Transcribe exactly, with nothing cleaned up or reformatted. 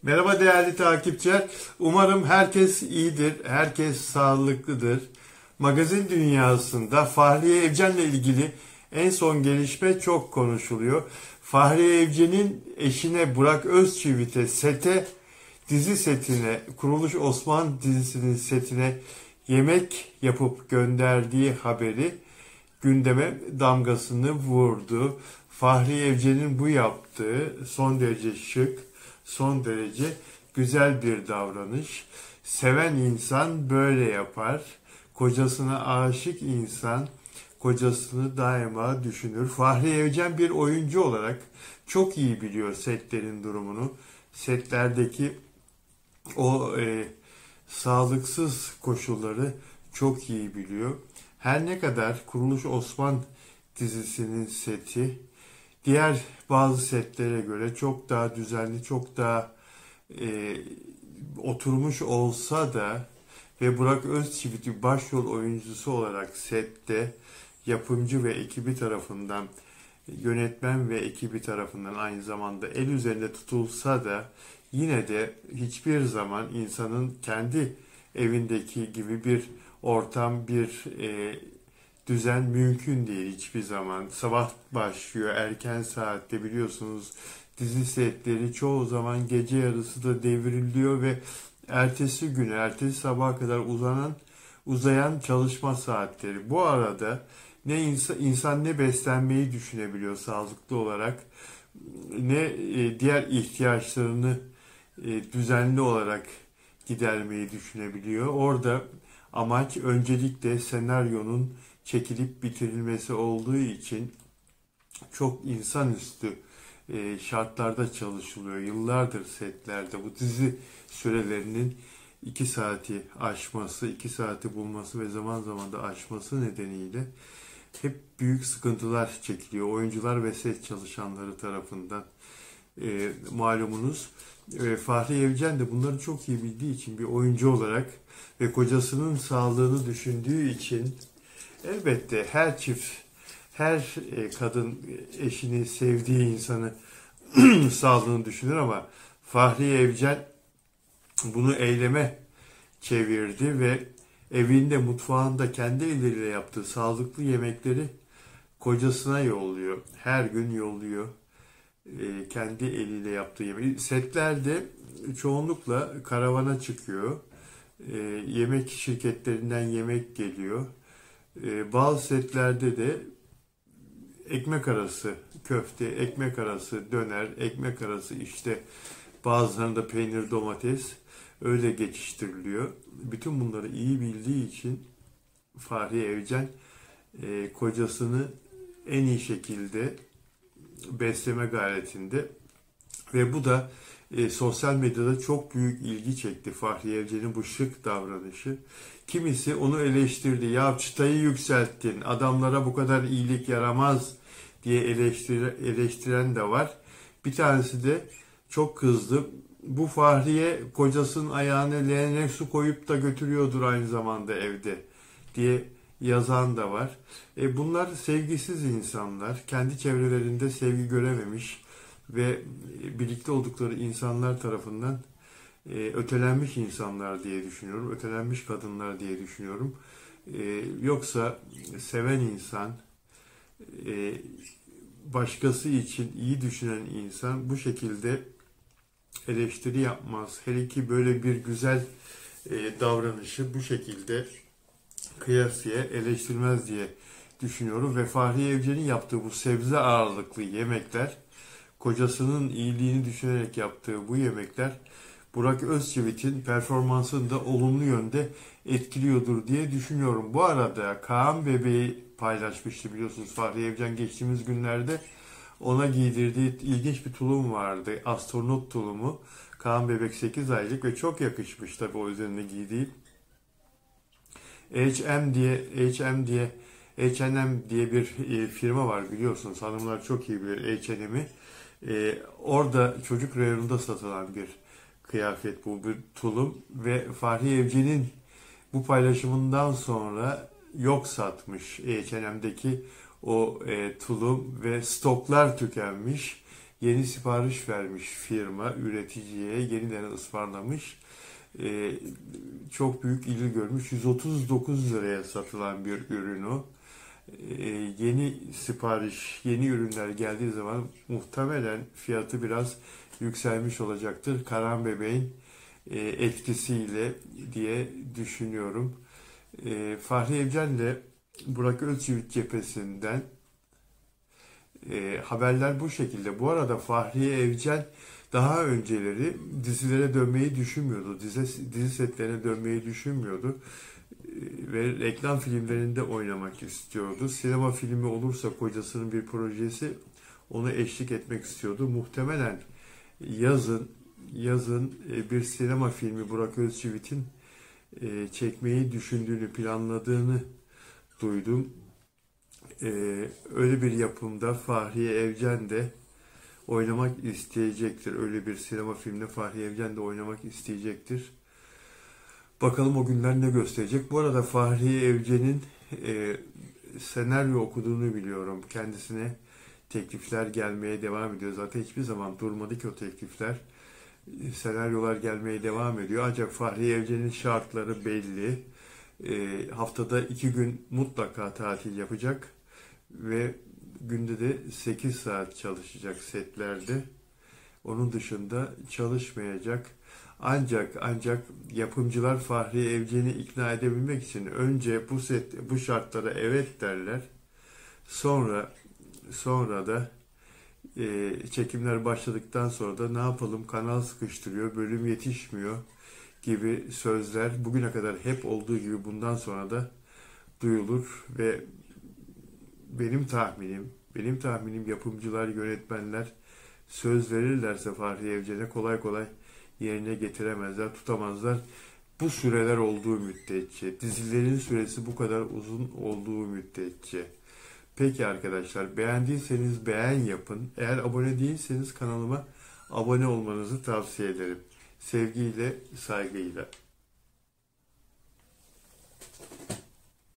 Merhaba değerli takipçiler. Umarım herkes iyidir, herkes sağlıklıdır. Magazin dünyasında Fahriye Evcen'le ilgili en son gelişme çok konuşuluyor. Fahriye Evcen'in eşine Burak Özçivit'e sete, dizi setine, Kuruluş Osman dizisinin setine yemek yapıp gönderdiği haberi gündeme damgasını vurdu. Fahriye Evcen'in bu yaptığı son derece şık, son derece güzel bir davranış. Seven insan böyle yapar. Kocasına aşık insan kocasını daima düşünür. Fahriye Evcen bir oyuncu olarak çok iyi biliyor setlerin durumunu. Setlerdeki o e, sağlıksız koşulları çok iyi biliyor. Her ne kadar Kuruluş Osman dizisinin seti diğer bazı setlere göre çok daha düzenli, çok daha e, oturmuş olsa da ve Burak Özçivit başrol oyuncusu olarak sette yapımcı ve ekibi tarafından, yönetmen ve ekibi tarafından aynı zamanda el üzerinde tutulsa da yine de hiçbir zaman insanın kendi evindeki gibi bir ortam, bir e, düzen mümkün değil hiçbir zaman. Sabah başlıyor erken saatte, biliyorsunuz dizi setleri çoğu zaman gece yarısı da devriliyor ve ertesi güne, ertesi sabaha kadar uzanan uzayan çalışma saatleri. Bu arada ne insan, insan ne beslenmeyi düşünebiliyor sağlıklı olarak, ne e, diğer ihtiyaçlarını e, düzenli olarak gidermeyi düşünebiliyor. Orada amaç öncelikle senaryonun çekilip bitirilmesi olduğu için çok insanüstü e, şartlarda çalışılıyor. Yıllardır setlerde bu dizi sürelerinin iki saati aşması, iki saati bulması ve zaman zaman da aşması nedeniyle hep büyük sıkıntılar çekiliyor. Oyuncular ve set çalışanları tarafından. E, malumunuz e, Fahriye Evcen de bunları çok iyi bildiği için bir oyuncu olarak ve kocasının sağlığını düşündüğü için elbette her çift, her e, kadın eşini, sevdiği insanı sağlığını düşünür ama Fahriye Evcen bunu eyleme çevirdi ve evinde, mutfağında kendi elleriyle yaptığı sağlıklı yemekleri kocasına yolluyor. Her gün yolluyor. E, kendi eliyle yaptığı yemeği. Setlerde çoğunlukla karavana çıkıyor. E, yemek şirketlerinden yemek geliyor. E, bazı setlerde de ekmek arası köfte, ekmek arası döner, ekmek arası işte bazılarında peynir, domates öyle geçiştiriliyor. Bütün bunları iyi bildiği için Fahriye Evcen e, kocasını en iyi şekilde besleme gayretinde ve bu da e, sosyal medyada çok büyük ilgi çekti Fahriye Evcen'in bu şık davranışı. Kimisi onu eleştirdi. Ya çıtayı yükselttin, adamlara bu kadar iyilik yaramaz diye eleştire, eleştiren de var. Bir tanesi de çok kızdı. Bu Fahriye kocasının ayağına leğene su koyup da götürüyordur aynı zamanda evde diye yazan da var. E bunlar sevgisiz insanlar. Kendi çevrelerinde sevgi görememiş ve birlikte oldukları insanlar tarafından e, ötelenmiş insanlar diye düşünüyorum. Ötelenmiş kadınlar diye düşünüyorum. E, yoksa seven insan, e, başkası için iyi düşünen insan bu şekilde eleştiri yapmaz. Hele ki böyle bir güzel e, davranışı bu şekilde kıyasıya eleştirmez diye düşünüyorum ve Fahriye Evcen'in yaptığı bu sebze ağırlıklı yemekler, kocasının iyiliğini düşünerek yaptığı bu yemekler Burak Özçivit'in performansını da olumlu yönde etkiliyordur diye düşünüyorum. Bu arada Kaan bebeği paylaşmıştı, biliyorsunuz Fahriye Evcen geçtiğimiz günlerde ona giydirdiği ilginç bir tulum vardı. Astronot tulumu. Kaan bebek sekiz aylık ve çok yakışmış tabii o üzerine giydiği. H and M diye H and M diye H and M diye bir e, firma var, biliyorsunuz. Hanımlar çok iyi bilir H and M'i. E, orada çocuk reyonunda satılan bir kıyafet bu, bir tulum ve Fahriye Evcen'in bu paylaşımından sonra yok satmış H and M'deki o e, tulum ve stoklar tükenmiş. Yeni sipariş vermiş firma üreticiye, yeniden ısmarlamış. Ee, çok büyük ilgi görmüş. yüz otuz dokuz liraya satılan bir ürün o. Ee, yeni sipariş, yeni ürünler geldiği zaman muhtemelen fiyatı biraz yükselmiş olacaktır. Karan Bebeğin e, etkisiyle diye düşünüyorum. E, Fahri Evcen'le Burak Özçivit cephesinden e, haberler bu şekilde. Bu arada Fahri Evcen daha önceleri dizilere dönmeyi düşünmüyordu. Dizi, dizi setlerine dönmeyi düşünmüyordu. E, ve reklam filmlerinde oynamak istiyordu. Sinema filmi olursa kocasının bir projesi onu eşlik etmek istiyordu. Muhtemelen yazın yazın e, bir sinema filmi Burak Özçivit'in e, çekmeyi düşündüğünü, planladığını duydum. E, öyle bir yapımda Fahriye Evcen de oynamak isteyecektir. Öyle bir sinema filminde Fahriye Evcen de oynamak isteyecektir. Bakalım o günler ne gösterecek. Bu arada Fahriye Evcen'in e, senaryo okuduğunu biliyorum. Kendisine teklifler gelmeye devam ediyor. Zaten hiçbir zaman durmadı ki o teklifler. Senaryolar gelmeye devam ediyor. Ancak Fahri Evcen'in şartları belli. E, haftada iki gün mutlaka tatil yapacak ve günde de sekiz saat çalışacak setlerde. Onun dışında çalışmayacak. Ancak ancak yapımcılar Fahri Evcen'i ikna edebilmek için önce bu set bu şartlara evet derler. Sonra sonra da e, çekimler başladıktan sonra da ne yapalım, kanal sıkıştırıyor, bölüm yetişmiyor gibi sözler bugüne kadar hep olduğu gibi bundan sonra da duyulur ve benim tahminim, benim tahminim yapımcılar, yönetmenler söz verirlerse Fahri Evcen'e kolay kolay yerine getiremezler, tutamazlar. Bu süreler olduğu müddetçe, dizilerin süresi bu kadar uzun olduğu müddetçe. Peki arkadaşlar, beğendiyseniz beğen yapın. Eğer abone değilseniz kanalıma abone olmanızı tavsiye ederim. Sevgiyle, saygıyla.